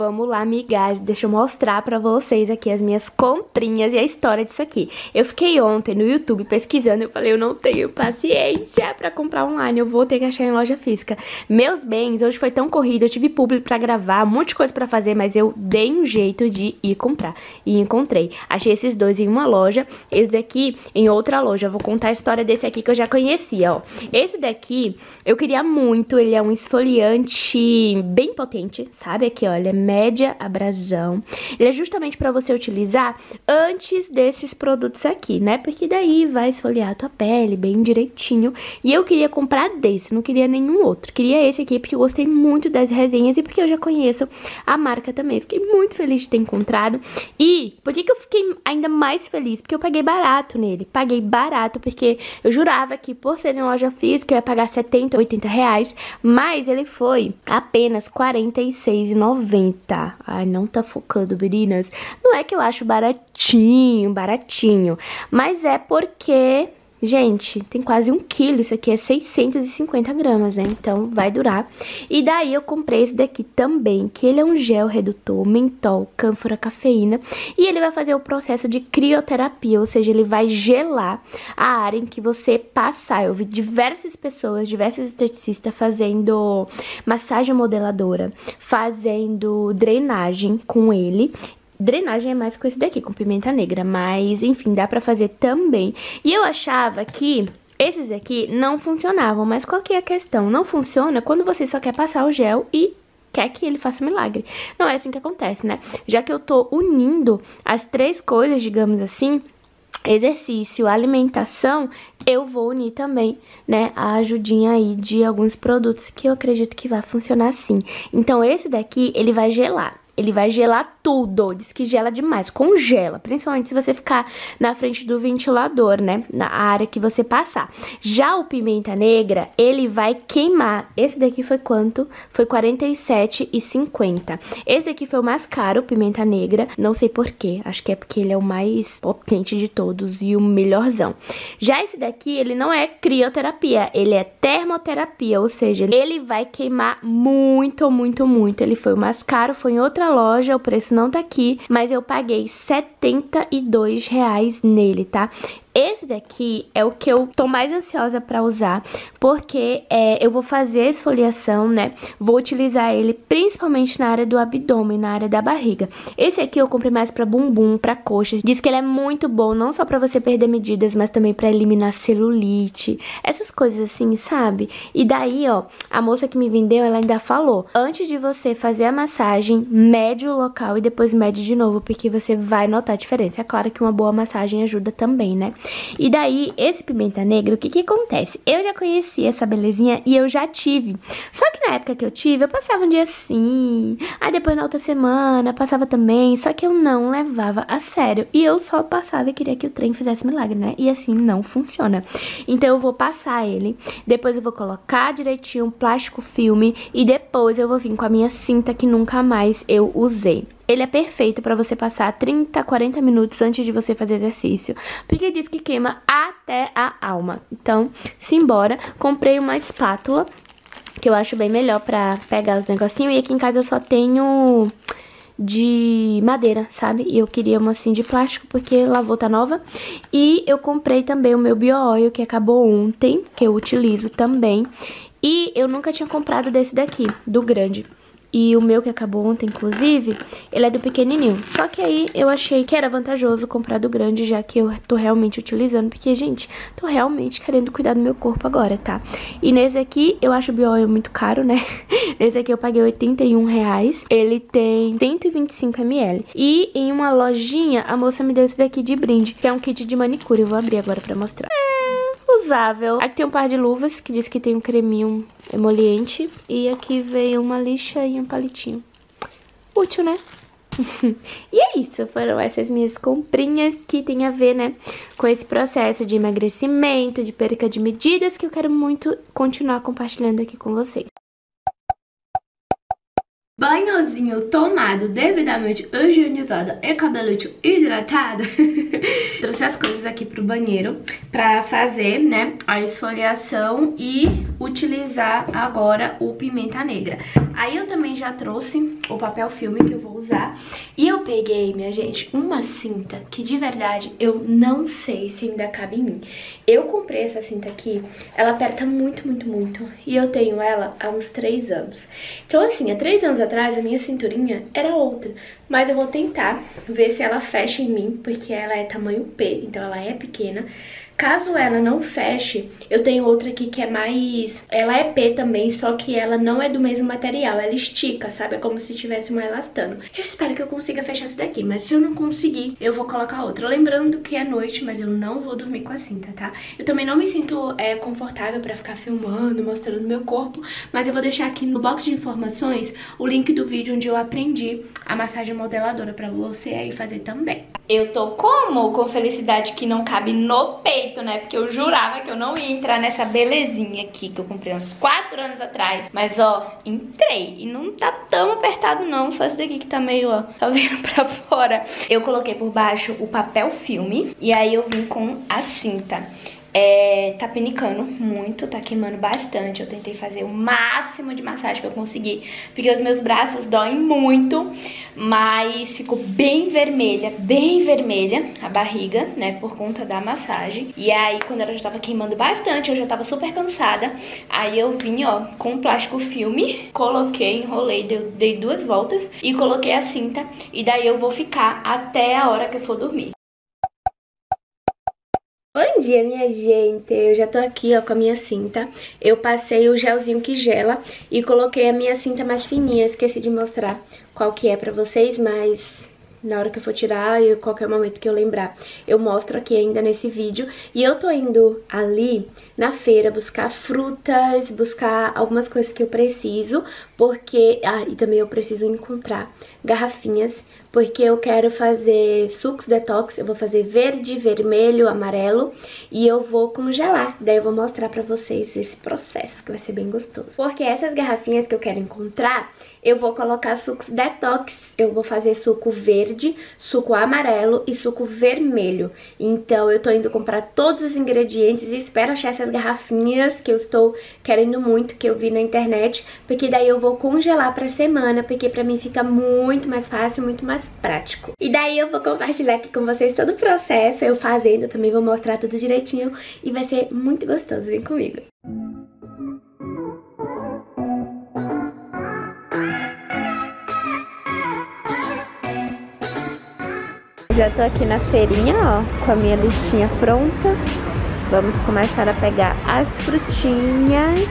Vamos lá, amigas, deixa eu mostrar pra vocês aqui as minhas comprinhas e a história disso aqui. Eu fiquei ontem no YouTube pesquisando, eu falei, eu não tenho paciência pra comprar online, eu vou ter que achar em loja física. Meus bens, hoje foi tão corrido, eu tive público pra gravar, um monte de coisa pra fazer, mas eu dei um jeito de ir comprar. E encontrei. Achei esses dois em uma loja, esse daqui em outra loja. Eu vou contar a história desse aqui que eu já conhecia, ó. Esse daqui, eu queria muito, ele é um esfoliante bem potente, sabe? Aqui, ó, ele é média abrasão. Ele é justamente pra você utilizar antes desses produtos aqui, né? Porque daí vai esfoliar a tua pele bem direitinho. E eu queria comprar desse, não queria nenhum outro. Queria esse aqui porque eu gostei muito das resenhas e porque eu já conheço a marca também. Fiquei muito feliz de ter encontrado. E por que eu fiquei ainda mais feliz? Porque eu paguei barato nele. Paguei barato porque eu jurava que por ser em loja física eu ia pagar 70, 80 reais. Mas ele foi apenas R$46,90. Ai, não tá focando, meninas. Não é que eu acho baratinho, mas é porque, gente, tem quase 1 quilo, isso aqui é 650 gramas, né? Então vai durar. E daí eu comprei esse daqui também, que ele é um gel redutor, mentol, cânfora, cafeína. E ele vai fazer o processo de crioterapia, ou seja, ele vai gelar a área em que você passar. Eu vi diversas pessoas, diversos esteticistas fazendo massagem modeladora, fazendo drenagem com ele. Drenagem é mais com esse daqui, com pimenta negra, mas enfim, dá pra fazer também. E eu achava que esses aqui não funcionavam, mas qual que é a questão? Não funciona quando você só quer passar o gel e quer que ele faça milagre. Não é assim que acontece, né? Já que eu tô unindo as três coisas, digamos assim, exercício, alimentação, eu vou unir também, né, a ajudinha aí de alguns produtos que eu acredito que vai funcionar assim. Então esse daqui, ele vai gelar. Ele vai gelar tudo, diz que gela demais, congela, principalmente se você ficar na frente do ventilador, né, na área que você passar. Já o pimenta negra, ele vai queimar. Esse daqui foi quanto? Foi R$47,50. Esse aqui foi o mais caro, pimenta negra, não sei porquê, acho que é porque ele é o mais potente de todos e o melhorzão. Já esse daqui, ele não é crioterapia, ele é termoterapia, ou seja, ele vai queimar muito, muito, muito. Ele foi o mais caro, foi em outra loja, o preço não tá aqui, mas eu paguei R$72 nele, tá? Esse daqui é o que eu tô mais ansiosa pra usar, porque eu vou fazer esfoliação, né? Vou utilizar ele principalmente na área do abdômen, na área da barriga. Esse aqui eu comprei mais pra bumbum, pra coxas. Diz que ele é muito bom, não só pra você perder medidas, mas também pra eliminar celulite, essas coisas assim, sabe? E daí, ó, a moça que me vendeu, ela ainda falou, antes de você fazer a massagem, mede o local e depois mede de novo, porque você vai notar a diferença. É claro que uma boa massagem ajuda também, né? E daí, esse pimenta negra, o que que acontece? Eu já conheci essa belezinha e eu já tive. Só que na época que eu tive, eu passava um dia assim, aí depois na outra semana, passava também, só que eu não levava a sério. E eu só passava e queria que o trem fizesse milagre, né? E assim não funciona. Então eu vou passar ele, depois eu vou colocar direitinho um plástico filme e depois eu vou vir com a minha cinta que nunca mais eu usei. Ele é perfeito pra você passar 30, 40 minutos antes de você fazer exercício, porque diz que queima até a alma. Então, simbora. Comprei uma espátula, que eu acho bem melhor pra pegar os negocinhos, e aqui em casa eu só tenho de madeira, sabe? E eu queria uma assim de plástico, porque lavou, tá nova. E eu comprei também o meu Bio-Oil, que acabou ontem, que eu utilizo também. E eu nunca tinha comprado desse daqui, do grande. E o meu que acabou ontem, inclusive, ele é do pequenininho. Só que aí eu achei que era vantajoso comprar do grande, já que eu tô realmente utilizando. Porque, gente, tô realmente querendo cuidar do meu corpo agora, tá? E nesse aqui, eu acho o Bio-Oil muito caro, né? Nesse aqui eu paguei R$81. Ele tem 125 ml. E em uma lojinha, a moça me deu esse daqui de brinde, que é um kit de manicure. Eu vou abrir agora pra mostrar. Usável. Aqui tem um par de luvas que diz que tem um creminho emoliente. E aqui veio uma lixa e um palitinho. Útil, né? E é isso, foram essas minhas comprinhas que tem a ver, né, com esse processo de emagrecimento, de perca de medidas, que eu quero muito continuar compartilhando aqui com vocês. Banhozinho tomado, devidamente higienizado e cabelucho hidratado. Trouxe as coisas aqui pro banheiro pra fazer, né, a esfoliação e utilizar agora o pimenta negra. Aí eu também já trouxe o papel filme que eu vou usar. E eu peguei, minha gente, uma cinta que de verdade eu não sei se ainda cabe em mim. Eu comprei essa cinta aqui, ela aperta muito, muito, muito. E eu tenho ela há uns 3 anos. Então assim, há 3 anos atrás a minha cinturinha era outra. Mas eu vou tentar ver se ela fecha em mim, porque ela é tamanho P, então ela é pequena. Caso ela não feche, eu tenho outra aqui que é mais... Ela é P também, só que ela não é do mesmo material. Ela estica, sabe? É como se tivesse uma elastano. Eu espero que eu consiga fechar essa daqui, mas se eu não conseguir, eu vou colocar outra. Lembrando que é noite, mas eu não vou dormir com a cinta, tá? Eu também não me sinto confortável pra ficar filmando, mostrando meu corpo, mas eu vou deixar aqui no box de informações o link do vídeo onde eu aprendi a massagem modeladora pra você aí fazer também. Eu tô como? Com felicidade que não cabe no peito, né? Porque eu jurava que eu não ia entrar nessa belezinha aqui que eu comprei uns 4 anos atrás. Mas, ó, entrei. E não tá tão apertado, não. Só esse daqui que tá meio, ó, tá vendo pra fora. Eu coloquei por baixo o papel filme. E aí eu vim com a cinta. Tá pinicando muito, tá queimando bastante. Eu tentei fazer o máximo de massagem que eu consegui, porque os meus braços doem muito, mas ficou bem vermelha a barriga, né, por conta da massagem. E aí, quando ela já tava queimando bastante, eu já tava super cansada. Aí eu vim, ó, com o plástico filme, coloquei, enrolei, dei 2 voltas e coloquei a cinta. E daí eu vou ficar até a hora que eu for dormir. Bom dia, minha gente, eu já tô aqui, ó, com a minha cinta. Eu passei o gelzinho que gela e coloquei a minha cinta mais fininha. Esqueci de mostrar qual que é pra vocês, mas na hora que eu for tirar e qualquer momento que eu lembrar, eu mostro aqui ainda nesse vídeo. E eu tô indo ali na feira buscar frutas, buscar algumas coisas que eu preciso, porque... Ah, e também eu preciso encontrar garrafinhas, porque eu quero fazer sucos detox. Eu vou fazer verde, vermelho, amarelo e eu vou congelar. Daí eu vou mostrar pra vocês esse processo, que vai ser bem gostoso. Porque essas garrafinhas que eu quero encontrar, eu vou colocar sucos detox. Eu vou fazer suco verde, suco amarelo e suco vermelho. Então eu tô indo comprar todos os ingredientes e espero achar essas garrafinhas que eu estou querendo muito, que eu vi na internet, porque daí eu vou congelar pra semana, porque pra mim fica muito mais fácil, muito mais prático. E daí eu vou compartilhar aqui com vocês todo o processo, eu fazendo, também vou mostrar tudo direitinho e vai ser muito gostoso, vem comigo. Já tô aqui na feirinha, ó, com a minha listinha pronta. Vamos começar a pegar as frutinhas.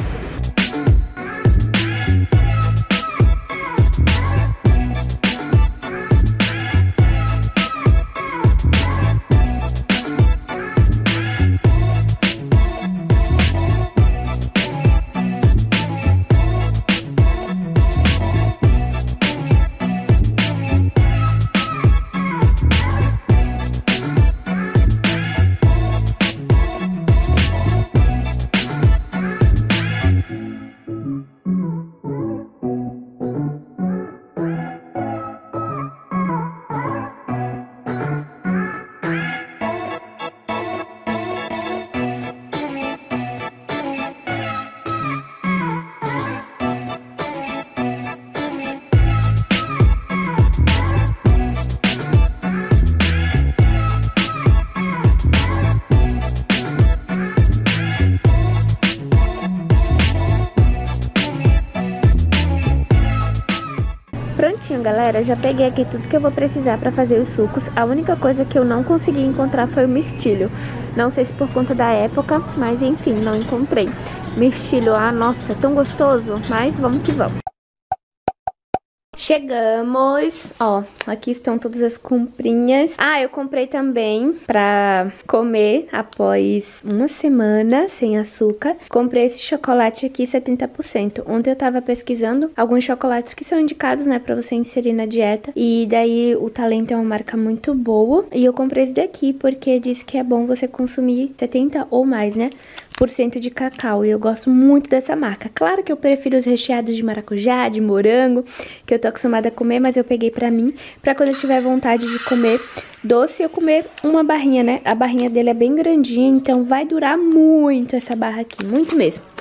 Prontinho, galera, já peguei aqui tudo que eu vou precisar pra fazer os sucos. A única coisa que eu não consegui encontrar foi o mirtilo. Não sei se por conta da época, mas enfim, não encontrei. Mirtilo, ah, nossa, tão gostoso, mas vamos que vamos. Chegamos, ó, aqui estão todas as comprinhas. Ah, eu comprei também pra comer após uma semana sem açúcar. Comprei esse chocolate aqui, 70%. Ontem eu tava pesquisando alguns chocolates que são indicados, né, pra você inserir na dieta. E daí o Talento é uma marca muito boa. E eu comprei esse daqui porque diz que é bom você consumir 70 ou mais, né, % de cacau, e eu gosto muito dessa marca. Claro que eu prefiro os recheados de maracujá, de morango, que eu tô acostumada a comer, mas eu peguei pra mim, pra quando eu tiver vontade de comer doce, eu comer uma barrinha, né? A barrinha dele é bem grandinha, então vai durar muito essa barra aqui, muito mesmo.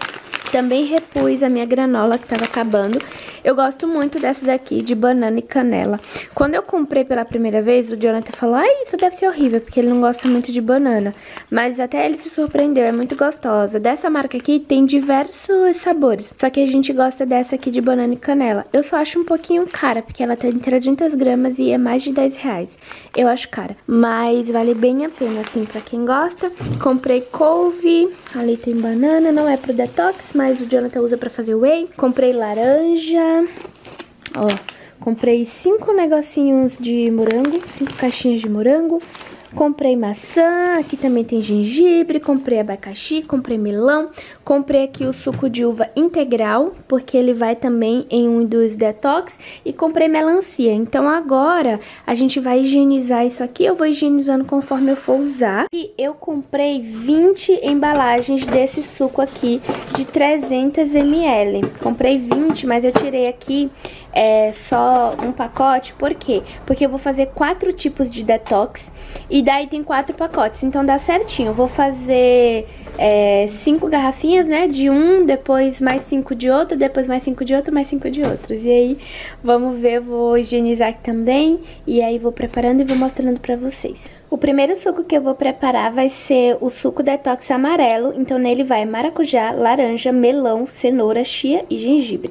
Também repus a minha granola que tava acabando. Eu gosto muito dessa daqui, de banana e canela. Quando eu comprei pela primeira vez, o Jonathan falou, ai, isso deve ser horrível, porque ele não gosta muito de banana. Mas até ele se surpreendeu, é muito gostosa. Dessa marca aqui tem diversos sabores, só que a gente gosta dessa aqui de banana e canela. Eu só acho um pouquinho cara, porque ela tem 300 gramas e é mais de 10 reais. Eu acho cara, mas vale bem a pena, assim, pra quem gosta. Comprei couve, ali tem banana, não é pro detox, mas o Jonathan usa pra fazer whey. Comprei laranja, ó, comprei 5 negocinhos de morango, 5 caixinhas de morango. Comprei maçã, aqui também tem gengibre, comprei abacaxi, comprei melão, comprei aqui o suco de uva integral, porque ele vai também em um dos detox, e comprei melancia. Então agora a gente vai higienizar isso aqui, eu vou higienizando conforme eu for usar. E eu comprei 20 embalagens desse suco aqui de 300 ml. Comprei 20, mas eu tirei aqui só um pacote, por quê? Porque eu vou fazer 4 tipos de detox e daí tem 4 pacotes, então dá certinho. Eu vou fazer 5 garrafinhas, né, de um, depois mais 5 de outro, depois mais 5 de outro, mais 5 de outros. E aí, vamos ver, eu vou higienizar aqui também, e aí vou preparando e vou mostrando pra vocês. O primeiro suco que eu vou preparar vai ser o suco detox amarelo, então nele vai maracujá, laranja, melão, cenoura, chia e gengibre.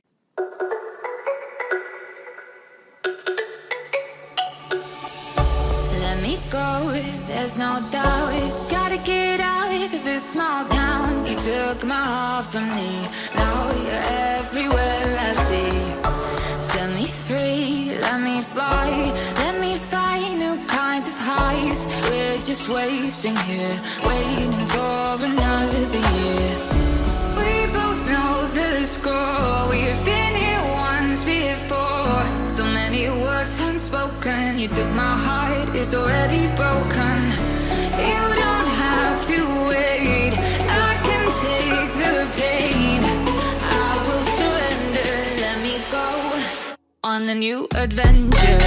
There's no doubt, gotta get out of this small town. You took my heart from me, now you're everywhere I see. Set me free, let me fly, let me find new kinds of highs. We're just wasting here, waiting for another year. We both know the score, we've been here once before. So many words unspoken, you took my heart, it's already broken. You don't have to wait, I can take the pain. I will surrender, let me go on a new adventure.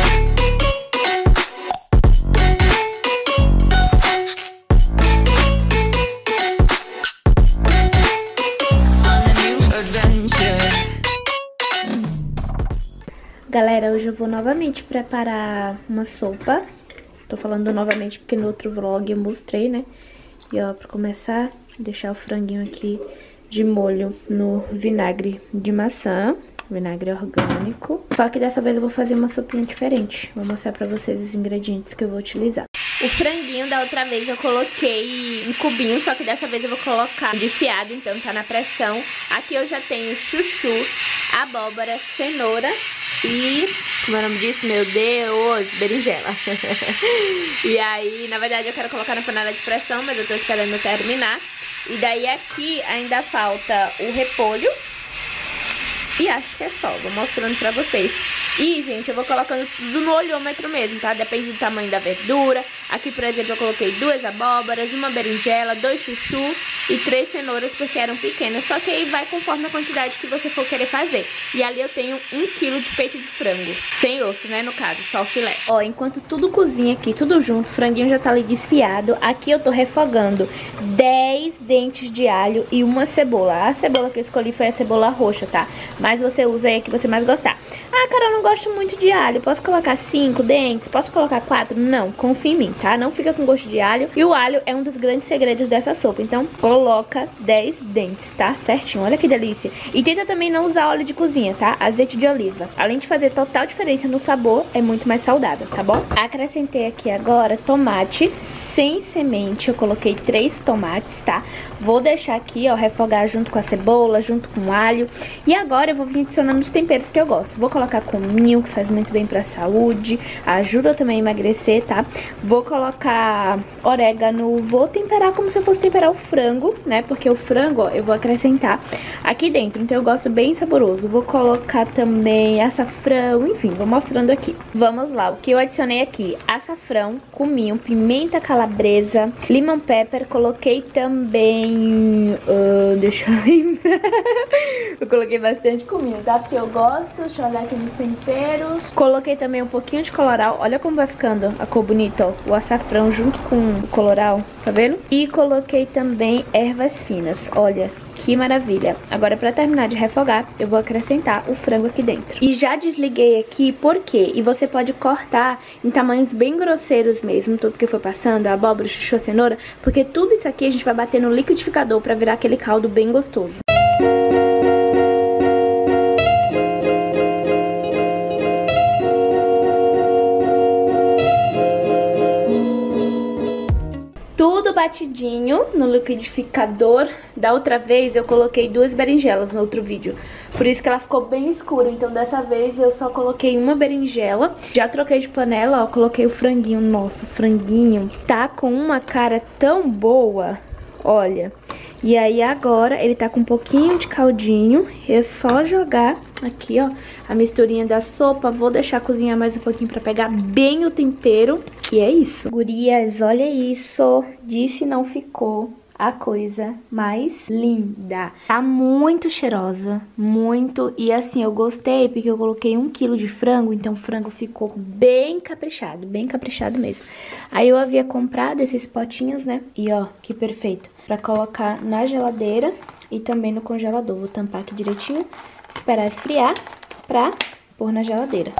Galera, hoje eu vou novamente preparar uma sopa. Tô falando novamente porque no outro vlog eu mostrei, né? E ó, pra começar, deixar o franguinho aqui de molho no vinagre de maçã, vinagre orgânico. Só que dessa vez eu vou fazer uma sopinha diferente. Vou mostrar pra vocês os ingredientes que eu vou utilizar. O franguinho da outra vez eu coloquei em cubinho, só que dessa vez eu vou colocar desfiado, então tá na pressão. Aqui eu já tenho chuchu, abóbora, cenoura e, como é o nome disso? Meu Deus, berinjela. E aí, na verdade eu quero colocar na panela de pressão, mas eu tô esperando terminar. E daí aqui ainda falta o repolho. E acho que é só, vou mostrando pra vocês. E, gente, eu vou colocando tudo no olhômetro mesmo, tá? Depende do tamanho da verdura. Aqui, por exemplo, eu coloquei 2 abóboras, uma berinjela, 2 chuchu e 3 cenouras, porque eram pequenas. Só que aí vai conforme a quantidade que você for querer fazer. E ali eu tenho 1 kg de peito de frango. Sem osso, né, no caso, só o filé. Ó, enquanto tudo cozinha aqui, tudo junto, o franguinho já tá ali desfiado. Aqui eu tô refogando 10 dentes de alho e uma cebola. A cebola que eu escolhi foi a cebola roxa, tá? Mas você usa aí a que você mais gostar. Ah, cara, eu não gosto muito de alho. Posso colocar 5 dentes? Posso colocar 4? Não, confia em mim, tá? Não fica com gosto de alho. E o alho é um dos grandes segredos dessa sopa. Então, coloca 10 dentes, tá? Certinho, olha que delícia. E tenta também não usar óleo de cozinha, tá? Azeite de oliva. Além de fazer total diferença no sabor, é muito mais saudável, tá bom? Acrescentei aqui agora tomate sem semente. Eu coloquei 3 tomates, tá? Vou deixar aqui, ó, refogar junto com a cebola, junto com o alho. E agora eu vou vir adicionando os temperos que eu gosto. Vou colocar cominho, que faz muito bem pra saúde, ajuda também a emagrecer, tá? Vou colocar orégano, vou temperar como se eu fosse temperar o frango, né? Porque o frango, ó, eu vou acrescentar aqui dentro, então eu gosto bem saboroso. Vou colocar também açafrão, enfim, vou mostrando aqui. Vamos lá, o que eu adicionei aqui? Açafrão, cominho, pimenta calabresa, lemon pepper, coloquei também... deixa eu lembrar. Eu coloquei bastante cominho, tá? Porque eu gosto. Deixa eu olhar aqui nos temperos. Coloquei também um pouquinho de coloral. Olha como vai ficando a cor bonita, ó. O açafrão junto com o coloral, tá vendo? E coloquei também ervas finas. Olha Que maravilha. Agora, pra terminar de refogar, eu vou acrescentar o frango aqui dentro. E já desliguei aqui, por quê? E você pode cortar em tamanhos bem grosseiros mesmo, tudo que for passando, a abóbora, o chuchu, a cenoura, porque tudo isso aqui a gente vai bater no liquidificador pra virar aquele caldo bem gostoso. Tudo batidinho no liquidificador. Da outra vez eu coloquei 2 berinjelas no outro vídeo, por isso que ela ficou bem escura. Então dessa vez eu só coloquei uma berinjela. Já troquei de panela, ó, coloquei o franguinho. Nossa, o franguinho tá com uma cara tão boa, olha. E aí agora ele tá com um pouquinho de caldinho. É só jogar aqui, ó, a misturinha da sopa. Vou deixar cozinhar mais um pouquinho pra pegar bem o tempero. E é isso. Gurias, olha isso. Disse não ficou a coisa mais linda. Tá muito cheirosa, muito. E assim, eu gostei porque eu coloquei 1 kg de frango, então o frango ficou bem caprichado mesmo. Aí eu havia comprado esses potinhos, né? E ó, que perfeito. Pra colocar na geladeira e também no congelador. Vou tampar aqui direitinho, esperar esfriar pra pôr na geladeira.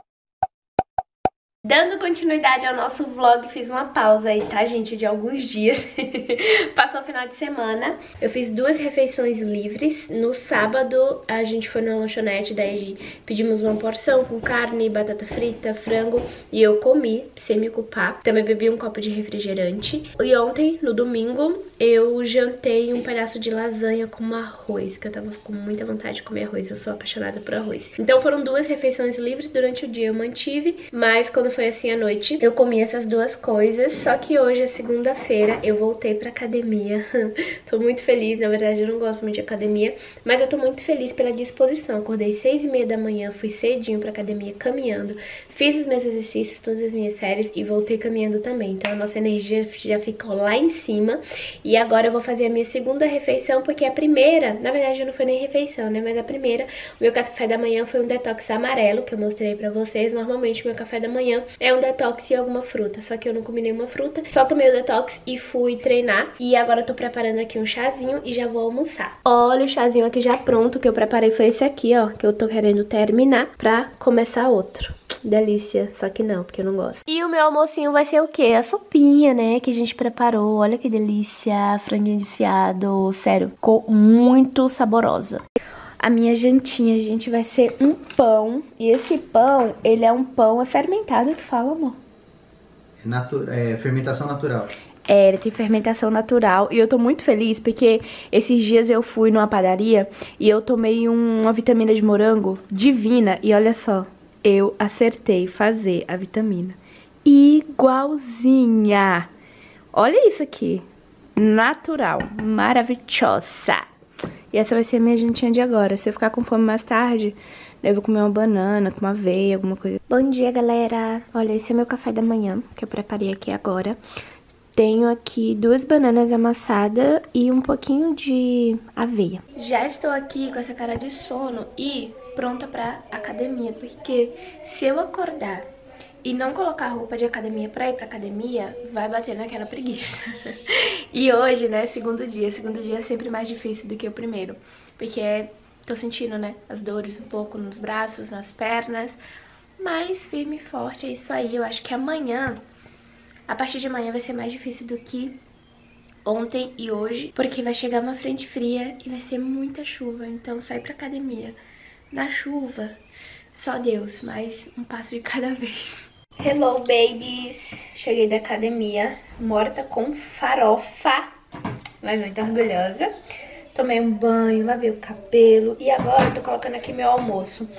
Dando continuidade ao nosso vlog, fiz uma pausa aí, tá, gente, de alguns dias. Passou o final de semana, eu fiz 2 refeições livres. No sábado, a gente foi numa lanchonete, daí pedimos uma porção com carne, batata frita, frango, e eu comi, sem me culpar. Também bebi um copo de refrigerante. E ontem, no domingo, eu jantei um pedaço de lasanha com arroz, que eu tava com muita vontade de comer arroz, eu sou apaixonada por arroz. Então foram 2 refeições livres, durante o dia eu mantive, mas quando foi assim à noite, eu comi essas 2 coisas. Só que hoje é segunda-feira, eu voltei pra academia. Tô muito feliz, na verdade eu não gosto muito de academia, mas eu tô muito feliz pela disposição. Acordei 6h30 da manhã, fui cedinho pra academia caminhando, fiz os meus exercícios, todas as minhas séries e voltei caminhando também. Então a nossa energia já ficou lá em cima. E agora eu vou fazer a minha segunda refeição, porque a primeira, na verdade não foi nem refeição, né, mas a primeira, o meu café da manhã foi um detox amarelo, que eu mostrei pra vocês. Normalmente meu café da manhã é um detox e alguma fruta, só que eu não comi nenhuma fruta, só tomei o detox e fui treinar. E agora eu tô preparando aqui um chazinho e já vou almoçar. Olha o chazinho aqui já pronto, que eu preparei foi esse aqui, ó, que eu tô querendo terminar pra começar outro. Delícia, só que não, porque eu não gosto. E o meu almocinho vai ser o quê? A sopinha, né, que a gente preparou. Olha que delícia, franguinho desfiado, sério, ficou muito saborosa. A minha jantinha, gente, vai ser um pão. E esse pão, ele é um pão fermentado, que fala, amor? É fermentação natural. É, ele tem fermentação natural. E eu tô muito feliz porque esses dias eu fui numa padaria e eu tomei uma vitamina de morango divina. E olha só, eu acertei fazer a vitamina igualzinha. Olha isso aqui. Natural, maravilhosa. E essa vai ser a minha jantinha de agora. Se eu ficar com fome mais tarde, eu vou comer uma banana com uma aveia, alguma coisa. Bom dia, galera. Olha, esse é meu café da manhã, que eu preparei aqui agora. Tenho aqui 2 bananas amassadas e um pouquinho de aveia. Já estou aqui com essa cara de sono e pronta pra academia, porque se eu acordar e não colocar roupa de academia pra ir pra academia, vai bater naquela preguiça. E hoje, né, segundo dia é sempre mais difícil do que o primeiro, porque tô sentindo, né, as dores um pouco nos braços, nas pernas, mas firme e forte, é isso aí. Eu acho que amanhã, a partir de amanhã vai ser mais difícil do que ontem e hoje, porque vai chegar uma frente fria e vai ser muita chuva, então sai pra academia na chuva, só Deus, mas um passo de cada vez. Hello, babies! Cheguei da academia, morta com farofa, mas muito orgulhosa. Tomei um banho, lavei o cabelo e agora eu tô colocando aqui meu almoço.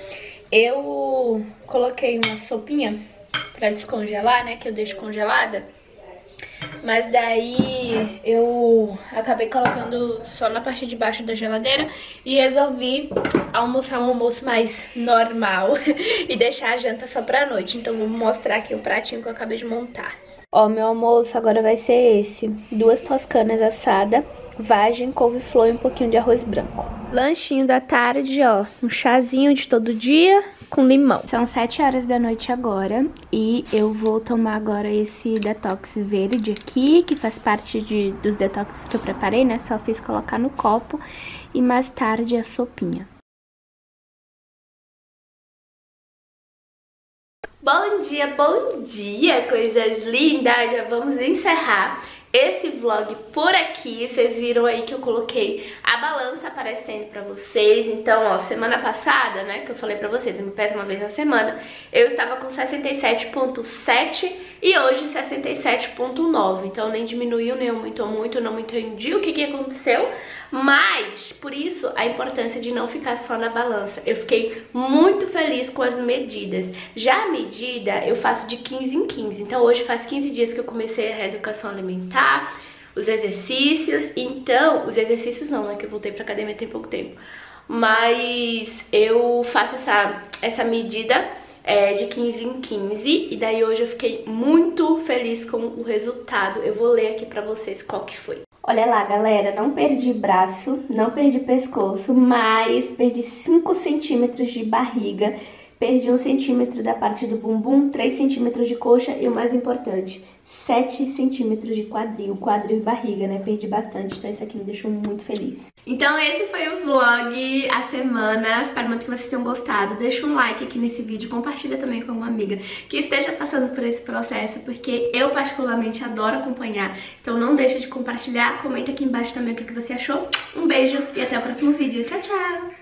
Eu coloquei uma sopinha pra descongelar, né, que eu deixo congelada. Mas daí eu acabei colocando só na parte de baixo da geladeira e resolvi almoçar um almoço mais normal e deixar a janta só pra noite. Então vou mostrar aqui o pratinho que eu acabei de montar. Ó, meu almoço agora vai ser esse: 2 toscanas assadas, vagem, couve-flor e um pouquinho de arroz branco. Lanchinho da tarde, ó, um chazinho de todo dia, com limão. São 7 horas da noite agora e eu vou tomar agora esse detox verde aqui, que faz parte dos detox que eu preparei, né? Só fiz colocar no copo e mais tarde a sopinha. Bom dia, coisas lindas! Já vamos encerrar esse vlog por aqui. Vocês viram aí que eu coloquei a balança aparecendo pra vocês. Então, ó, semana passada, né, que eu falei pra vocês, eu me peso uma vez na semana, eu estava com 67,7 e hoje 67,9. Então nem diminuiu, nem aumentou muito, não entendi o que aconteceu. Mas, por isso, a importância de não ficar só na balança. Eu fiquei muito feliz com as medidas. Já a medida eu faço de 15 em 15. Então hoje faz 15 dias que eu comecei a reeducação alimentar, os exercícios. Então, os exercícios não, né, que eu voltei pra academia tem pouco tempo. Mas eu faço essa medida de 15 em 15. E daí hoje eu fiquei muito feliz com o resultado. Eu vou ler aqui pra vocês qual que foi. Olha lá, galera, não perdi braço, não perdi pescoço, mas perdi 5 centímetros de barriga, perdi 1 centímetro da parte do bumbum, 3 centímetros de coxa e o mais importante, 7 centímetros de quadril e barriga, né? Perdi bastante, então isso aqui me deixou muito feliz. Então esse foi o vlog, a semana. Espero muito que vocês tenham gostado. Deixa um like aqui nesse vídeo, compartilha também com uma amiga que esteja passando por esse processo, porque eu particularmente adoro acompanhar. Então não deixa de compartilhar, comenta aqui embaixo também o que você achou. Um beijo e até o próximo vídeo. Tchau, tchau!